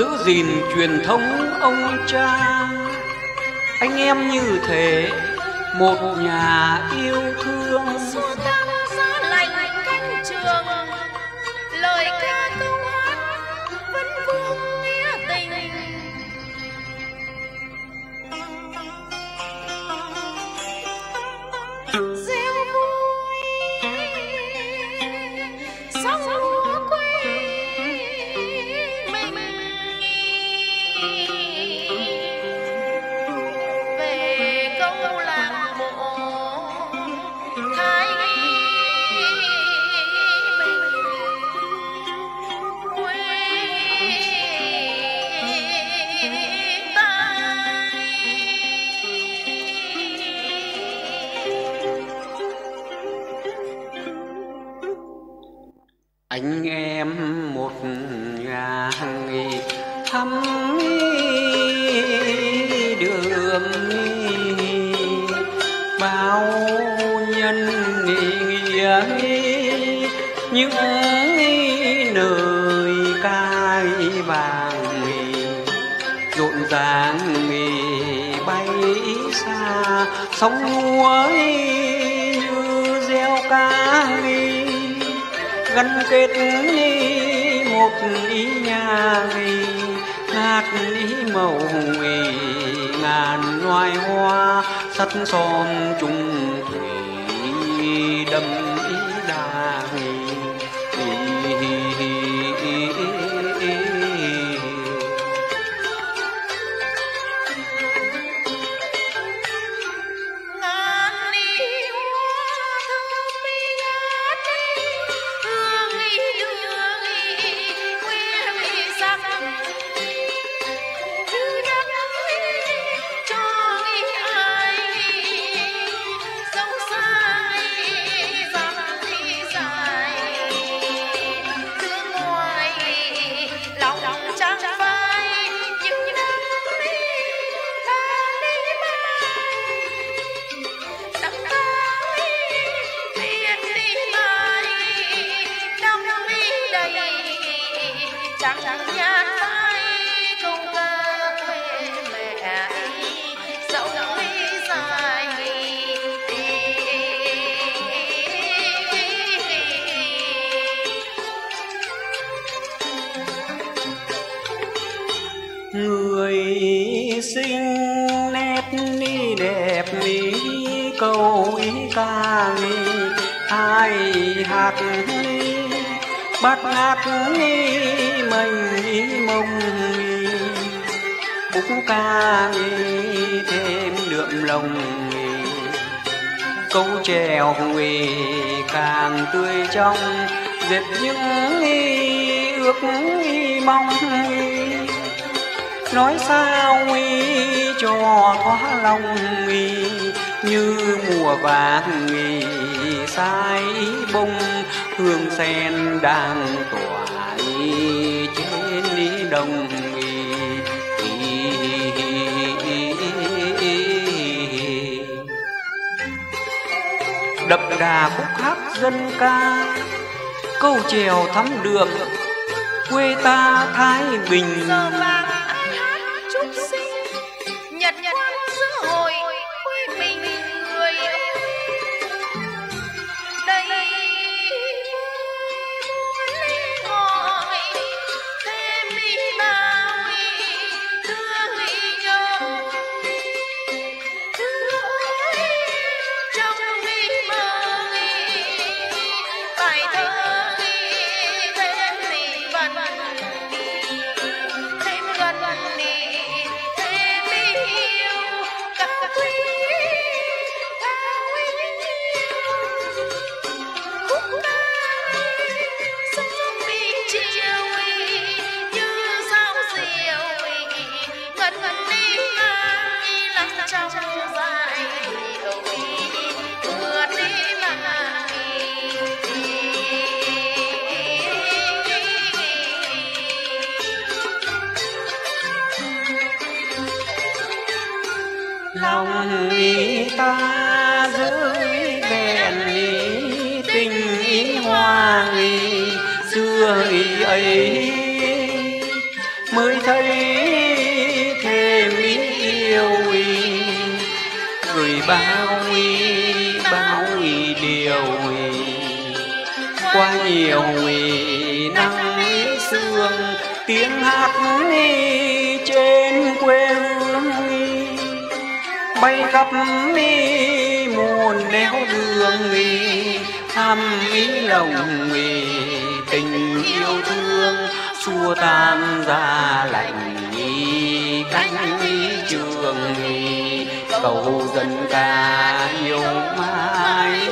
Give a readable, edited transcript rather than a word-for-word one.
giữ gìn truyền thống ông cha. Anh em như thể một nhà yêu thương. xua tan giá lạnh canh trường, lời ca câu hát vẫn vương nghĩa tình. Gieo vui sóng lúa quê mình, về câu lạc bộ Thái Bình quê ta. Anh em một nhà thăm đường bao nhân nghĩa, những lời ca vàng rộn ràng bay xa, sóng lúa như gieo ca gắn kết một ý nhà ngát ý màu ngàn loài hoa sắt son chung thủy đậm ý đà. Người xinh nét ni đẹp ni câu ý ca ni ai hát ni bát ngát ni mình ý mông ni búc ca ni thêm đượm lòng ni câu chèo ni càng tươi trong dệt những ước mong nói sao cho thoát lòng như mùa vàng sai bông hương sen đang tỏa trên đồng. Đậm đà khúc hát dân ca câu chèo thắm được quê ta Thái Bình. Lòng ta giữ bền tình hoa xưa ấy mới thấy thêm yêu gửi bao điều qua nhiều nắng sương tiếng hát trên quê hương bay khắp muôn nẻo đường thăm lòng tình yêu thương xua tan ra lạnh cánh trường cầu dân ca yêu mãi